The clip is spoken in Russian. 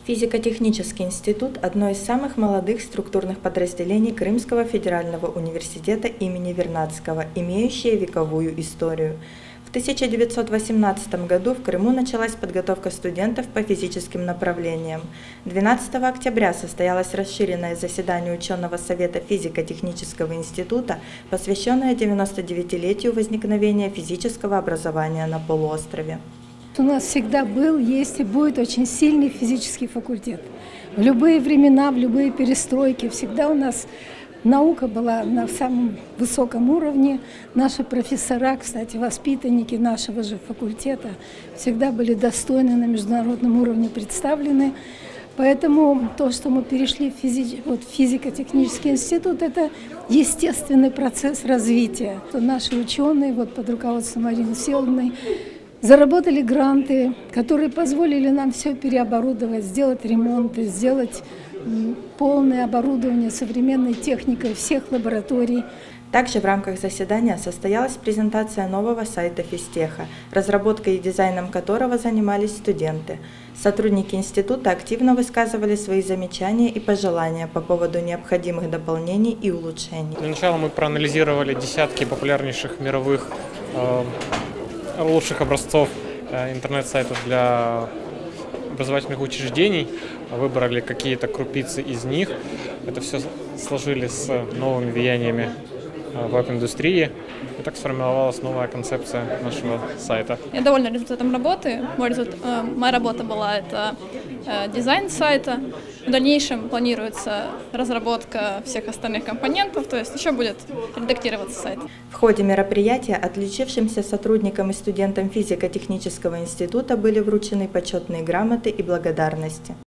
Физико-технический институт – одно из самых молодых структурных подразделений Крымского федерального университета имени Вернадского, имеющее вековую историю. В 1918 году в Крыму началась подготовка студентов по физическим направлениям. 12 октября состоялось расширенное заседание ученого совета физико-технического института, посвященное 99-летию возникновения физического образования на полуострове. У нас всегда был, есть и будет очень сильный физический факультет. В любые времена, в любые перестройки всегда у нас наука была на самом высоком уровне. Наши профессора, кстати, воспитанники нашего же факультета, всегда были достойны, на международном уровне представлены. Поэтому то, что мы перешли в физико-технический институт, это естественный процесс развития. Наши ученые под руководством Марины Всеволодовны заработали гранты, которые позволили нам все переоборудовать, сделать ремонты, сделать полное оборудование современной техникой всех лабораторий. Также в рамках заседания состоялась презентация нового сайта физтеха, разработкой и дизайном которого занимались студенты. Сотрудники института активно высказывали свои замечания и пожелания по поводу необходимых дополнений и улучшений. Для начала мы проанализировали десятки популярнейших мировых лучших образцов интернет-сайтов для образовательных учреждений, выбрали какие-то крупицы из них. Это все сложили с новыми влияниями веб-индустрии, и так сформировалась новая концепция нашего сайта. Я довольна результатом работы. Моя работа была это дизайн сайта. В дальнейшем планируется разработка всех остальных компонентов, то есть еще будет редактироваться сайт. В ходе мероприятия отличившимся сотрудникам и студентам физико-технического института были вручены почетные грамоты и благодарности.